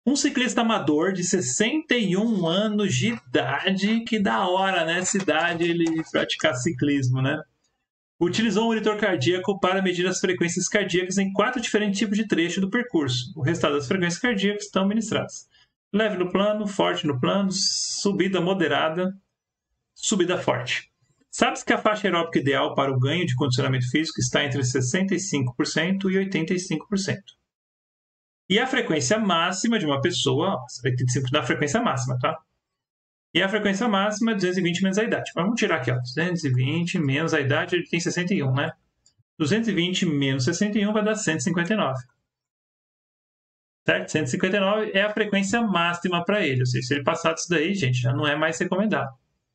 Um ciclista amador de 61 anos de idade, que da hora, né? Essa idade ele praticar ciclismo, né? Utilizou um monitor cardíaco para medir as frequências cardíacas em 4 diferentes tipos de trecho do percurso. O restado das frequências cardíacas estão ministradas. Leve no plano, forte no plano, subida moderada, subida forte. Sabe-se que a faixa aeróbica ideal para o ganho de condicionamento físico está entre 65% e 85%. E a frequência máxima de uma pessoa, 85% da frequência máxima, tá? E a frequência máxima é 220 menos a idade. Mas vamos tirar aqui, ó. 220 menos a idade, ele tem 61, né? 220 menos 61 vai dar 159. Certo? 159 é a frequência máxima para ele. Ou seja, se ele passar disso daí, gente, já não é mais recomendado.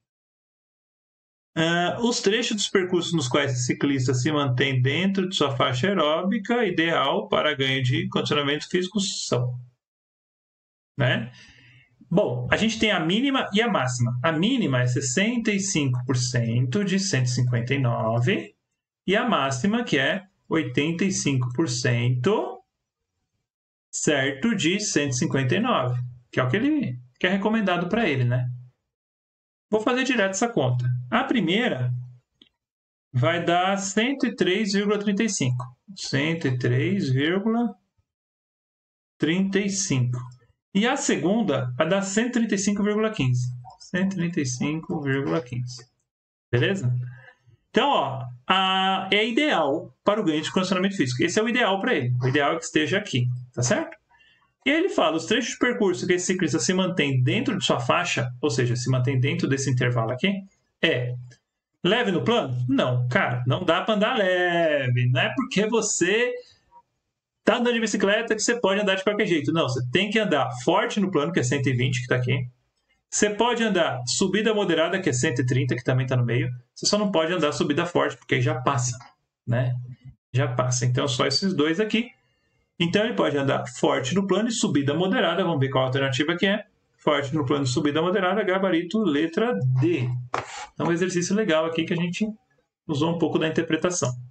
Os trechos dos percursos nos quais o ciclista se mantém dentro de sua faixa aeróbica ideal para ganho de condicionamento físico são, né? Bom, a gente tem a mínima e a máxima. A mínima é 65% de 159 e a máxima que é 85%, certo, de 159, que é o que é recomendado para ele, né? Vou fazer direto essa conta. A primeira vai dar 103,35. 103,35. E a segunda vai dar 135,15. 135,15. Beleza? Então, ó, é ideal para o ganho de condicionamento físico. Esse é o ideal para ele. O ideal é que esteja aqui, tá certo? E aí ele fala, os trechos de percurso que esse ciclista se mantém dentro de sua faixa, ou seja, se mantém dentro desse intervalo aqui, é leve no plano? Não, cara, não dá para andar leve. Não é porque você tá andando de bicicleta que você pode andar de qualquer jeito. Não, você tem que andar forte no plano, que é 120, que está aqui. Você pode andar subida moderada, que é 130, que também está no meio. Você só não pode andar subida forte, porque aí já passa, né? Já passa. Então, só esses dois aqui. Então, ele pode andar forte no plano e subida moderada. Vamos ver qual a alternativa que é. Forte no plano, subida moderada, gabarito, letra D. Então, um exercício legal aqui que a gente usou um pouco da interpretação.